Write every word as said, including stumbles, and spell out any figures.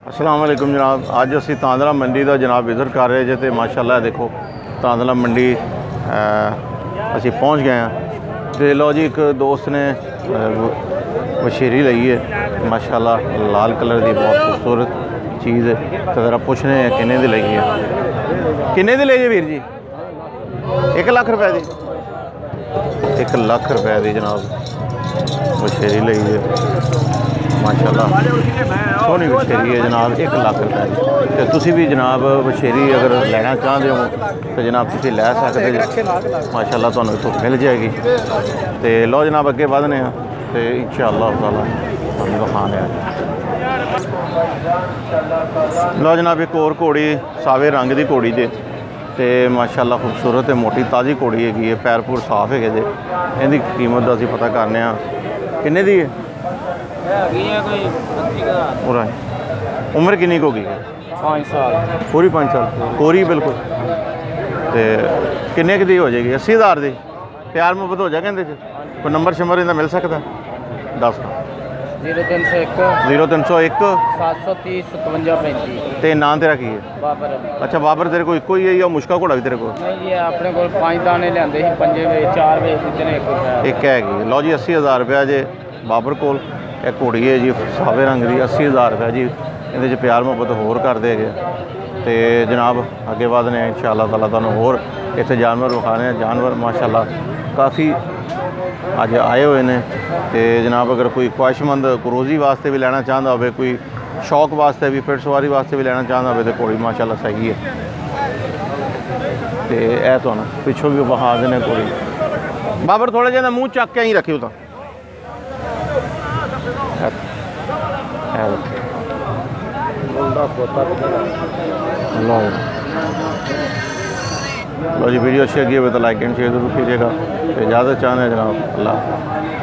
अस्सलाम वालेकुम जनाब। अज असी तांदला मंडी का जनाब विज़िट कर रहे जे तो माशाल्लाह देखो तांदला मंडी असी पहुँच गए हैं। तो लो जी एक दोस्त ने वशेरी लई है माशाल्लाह लाल कलर की बहुत खूबसूरत चीज़ है। तो ज़रा पूछने हैं किन्ने दी लई है, किन्ने दी लई है वीर जी? एक लाख रुपए की, एक लाख रुपए की जनाब वशेरी लई है माशाल्लाह सोहनी वशेरी है जनाब, एक लाख रुपए की। तो तुसी भी जनाब वशेरी अगर लेना चाहते हो तो जनाब तुसी लै सकते हो माशाल्लाह, तुहानू इत्थों मिल जाएगी। तो लो जनाब अगे बढ़ने तो इंशाअल्लाह ताला तुहानू दिखाने। लो जनाब एक और घोड़ी सावे रंग की घोड़ी जे तो माशाल्लाह खूबसूरत है, मोटी ताज़ी घोड़ी हैगी है, पैर पूर साफ है जे। इहदी कीमत का असीं पता करने किन्ने दी है? उम्र किन्नी होगी? पाँच साल पूरी पाँच साल पूरी बिल्कुल। तो किन्ने की हो जाएगी? अस्सी हज़ार की प्यार मुहब्बत हो जाएगा इहदे च? कोई नंबर शंबर इहदा मिल सकता? दस जीरो तीन सौ एक जीरो तीन सौ एक सात सौ तीस सतवंजा पैंती। तो नाम तेरा की है? बाबर। अच्छा बाबर तेरे को इको ही है या मुश्का घोड़ा भी तेरे को? नहीं जी अपने को पाँच दाने लियाते ही पंजे वे चार वे जितने एक एक हैगी। लो जी अस्सी हज़ार रुपया जे बाबर कोल एक घोड़ी है जी सावे रंग की, अस्सी हज़ार रुपया जी। ये प्यार मुहब्बत होर कर देगे। तो जनाब अगे बढ़ने इंशाअल्लाह ताला तुहानू होर इत्थे जानवर विखाने। जानवर माशाअल्लाह काफ़ी अज आए हुए हैं। तो जनाब अगर कोई ख्वाहिशमंद क्रोजी वास्ते भी लेना चाहता हो, कोई शौक वास्ते भी पिट सवारी वास्ते भी लेना चाहता हो तो घोड़ी माशाअल्लाह सही है। तो यह तो ना पिछों भी बहा देने घोड़ी। बाबर थोड़ा जिहा मूँह चक के ही रखियो तो लो जी वीडियो अच्छी लगी हो तो लाइक एंड शेयर जरूर कीजिएगा। तो इजाज़त चाहते हैं जनाब, अल्लाह।